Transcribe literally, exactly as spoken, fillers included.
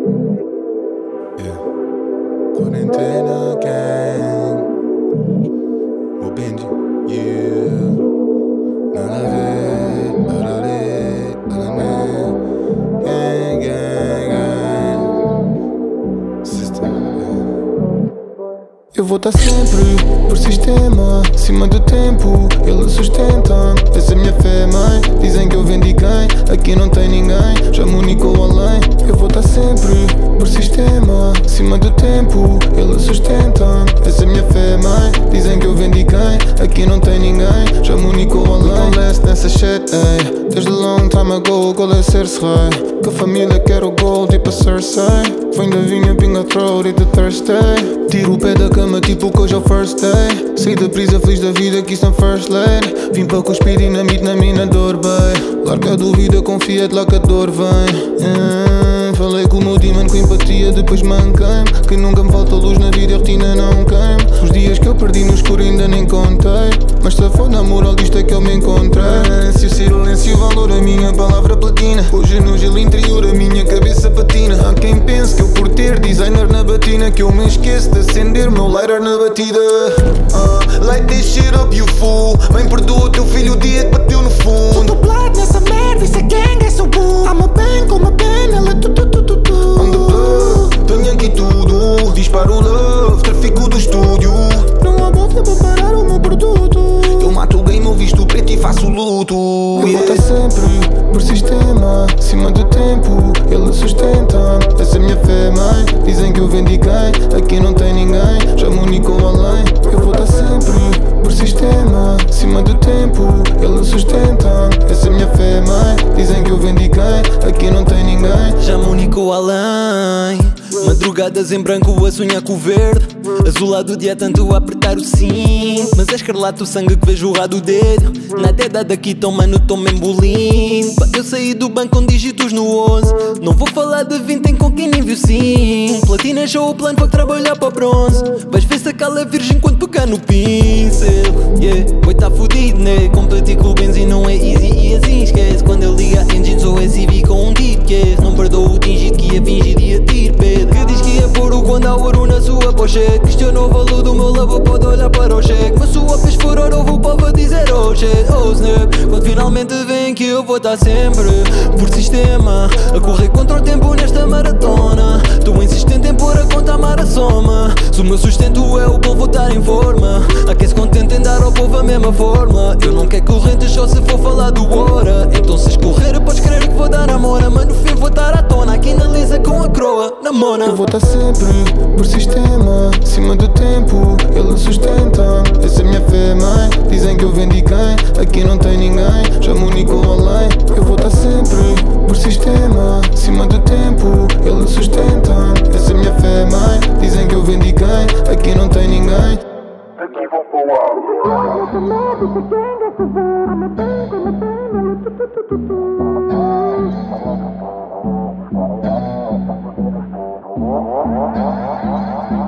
Yeah. Quarentena gang. O Benji, yeah. Nada a ver, nada a ver, nada a ver. Gang, gang, gang. Sister, yeah. Eu vou estar sempre por sistema, acima do tempo, ele sustenta. Essa é minha fé, mãe. Dizem que eu vendi quem, aqui não tem ninguém, já me unicou além. Eu vou estar sempre por sistema, acima do tempo, ele sustenta. Essa é minha fé, mãe. Dizem que eu vendi quem, aqui não tem ninguém, já me unicou além. Não less nessa shit, ey. Desde long time ago, o gol é ser-se rei. Que a família quer o gol, tipo a Cersei. Vem da vinha, pinga throat e de Thursday. Tiro o pé da cama tipo que hoje é o first day. Saí da prisa, feliz da vida que isso é first lady. Vim para cuspir dinamite na mina dor, bem. Larga a dúvida, confia de lá que a dor vem. yeah. Falei com o meu demon com empatia, depois manquei-me. Que nunca me falta luz na vida e a rotina não queima. Os dias que eu perdi no escuro ainda nem contei. Mas se for na moral disto é que eu me encontrei. Se o silêncio valor a minha palavra platina. Hoje no gelo interior a minha cabeça patina. Há quem pense que eu por ter designer na batina que eu me esqueço de acender meu lighter na batida. uh, Light this shit up you fool. Bem perdoa o teu filho o dia que bateu no fundo. Tudo blood nessa merda, isso é gang, é so boom. Amo bem com uma pena, ela tu tu tu tu tu. On the blood, tenho aqui tudo. Disparo love, tráfico do estúdio. Não há boca para parar o meu produto. Eu mato o game, eu visto preto e faço luto. Eu yeah. vou estar sempre por sistema, acima do tempo, ele sustenta. Essa é minha fé, mãe. Dizem que eu vendi quem, aqui não tem ninguém, já me unicou além. Eu vou estar sempre por sistema, acima do tempo, ele sustenta. Essa é minha fé, mãe. Dizem que eu vendi quem, aqui não tem ninguém, já me unicou além. Madrugadas em branco a sonhar com o verde. Azulado o dia tanto a apertar o cinto. Mas é escarlate o sangue que vejo jorrar do dedo. Nada é dado aqui, tão mano, tão membolindo. Eu saí do banco com dígitos no onze. Não vou falar de vinte, com quem nem viu sim. Platina já o plano para trabalhar para bronze. Vais ver se a cala virgem quando pegar no pincel. Yeah, boi tá fudido, né? Competir com o Benzi não é easy e assim esquece. Quando eu ligo a engine sou S V com um deep yes. Não perdoa o tingido que ia fingir e ia tir. Que diz que ia pôr o quando há ouro na sua pochete. Questionou o valor do meu love, pode olhar para o cheque. Mas sua fez furor, ouve o povo a dizer oh shit, oh snap. Quando finalmente vem que eu vou estar sempre por sistema, a correr contra o tempo nesta maratona. Estou insistente em pôr a conta a mar a soma. Se o meu sustento é o bom, vou estar em forma. Há quem se contente em dar ao povo a mesma forma. Eu não quero correntes só se for falar do hora. Então se escorrer podes crer que vou dar a mona. Mas no fim vou estar à tona, aqui na lisa com a croa na mona. Eu vou estar sempre por sistema, acima do tempo, ele sustenta. Essa é minha fé, mãe. Dizem que eu vendi quem, aqui não tem ninguém, já me unicou além. Eu vou estar sempre por sistema, acima do tempo, ele sustenta. Essa é minha fé, mãe. Dizem que eu vendi quem, aqui não tem ninguém. Aqui vou para o alto. Nessa merda, isso é gang, é so boom. Amo bem com uma pena, ela tu tu tu tu tu.